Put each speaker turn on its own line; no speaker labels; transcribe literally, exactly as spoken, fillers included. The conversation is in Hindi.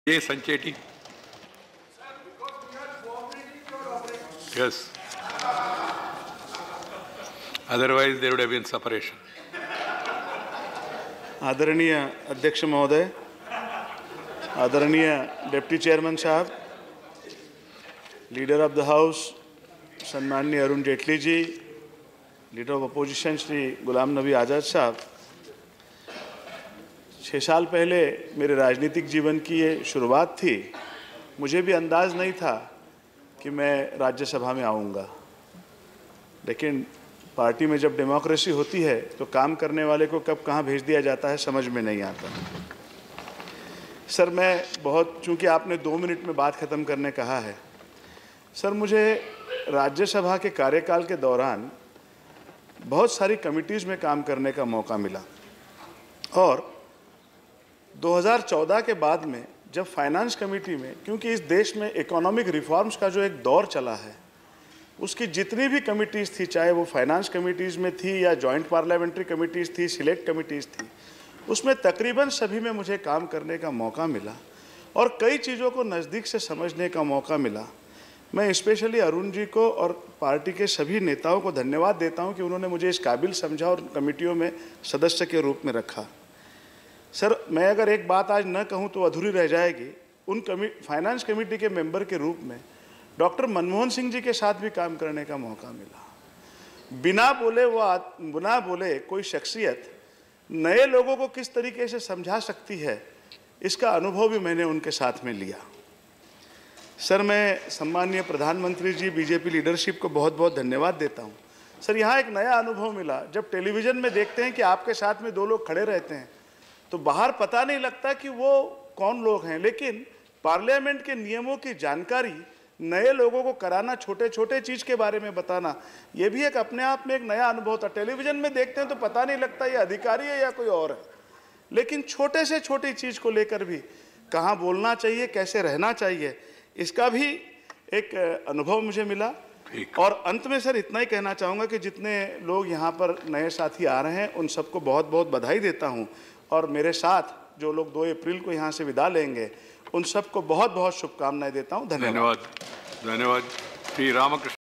A. Sanchetti. Yes. Otherwise, there would have been separation.
आदरणीय अध्यक्ष महोदय, आदरणीय डिप्टी चेयरमैन साहब, लीडर ऑफ द हाउस सम्माननीय Arun Jaitley ji, leader of opposition Shri Ghulam Nabi Azad साहब, छः साल पहले मेरे राजनीतिक जीवन की ये शुरुआत थी। मुझे भी अंदाज़ नहीं था कि मैं राज्यसभा में आऊँगा, लेकिन पार्टी में जब डेमोक्रेसी होती है तो काम करने वाले को कब कहाँ भेज दिया जाता है समझ में नहीं आता। सर, मैं बहुत, चूँकि आपने दो मिनट में बात ख़त्म करने कहा है, सर मुझे राज्यसभा के कार्यकाल के दौरान बहुत सारी कमिटीज़ में काम करने का मौका मिला और दो हज़ार चौदह के बाद में जब फाइनेंस कमेटी में, क्योंकि इस देश में इकोनॉमिक रिफॉर्म्स का जो एक दौर चला है, उसकी जितनी भी कमिटीज़ थी, चाहे वो फाइनेंस कमिटीज़ में थी या जॉइंट पार्लियामेंट्री कमिटीज़ थी, सिलेक्ट कमिटीज़ थी, उसमें तकरीबन सभी में मुझे काम करने का मौका मिला और कई चीज़ों को नज़दीक से समझने का मौका मिला। मैं स्पेशली अरुण जी को और पार्टी के सभी नेताओं को धन्यवाद देता हूं कि उन्होंने मुझे इस काबिल समझा और कमेटियों में सदस्य के रूप में रखा। सर, मैं अगर एक बात आज न कहूं तो अधूरी रह जाएगी। उन कमी फाइनेंस कमेटी के मेंबर के रूप में डॉक्टर मनमोहन सिंह जी के साथ भी काम करने का मौका मिला। बिना बोले वो बिना बोले कोई शख्सियत नए लोगों को किस तरीके से समझा सकती है, इसका अनुभव भी मैंने उनके साथ में लिया। सर, मैं सम्माननीय प्रधानमंत्री जी, बीजेपी लीडरशिप को बहुत बहुत धन्यवाद देता हूं। सर, यहाँ एक नया अनुभव मिला। जब टेलीविज़न में देखते हैं कि आपके साथ में दो लोग खड़े रहते हैं तो बाहर पता नहीं लगता कि वो कौन लोग हैं, लेकिन पार्लियामेंट के नियमों की जानकारी नए लोगों को कराना, छोटे छोटे चीज़ के बारे में बताना, ये भी एक अपने आप में एक नया अनुभव था। टेलीविज़न में देखते हैं तो पता नहीं लगता ये अधिकारी है या कोई और है, लेकिन छोटे से छोटी चीज़ को लेकर भी कहाँ बोलना चाहिए, कैसे रहना चाहिए, इसका भी एक अनुभव मुझे मिला। और अंत में सर इतना ही कहना चाहूँगा कि जितने लोग यहाँ पर नए साथी आ रहे हैं उन सबको बहुत बहुत बधाई देता हूँ और मेरे साथ जो लोग दो अप्रैल को यहाँ से विदा लेंगे उन सबको बहुत बहुत शुभकामनाएं देता हूँ। धन्यवाद।
धन्यवाद। धन्यवाद। श्री रामकृष्ण।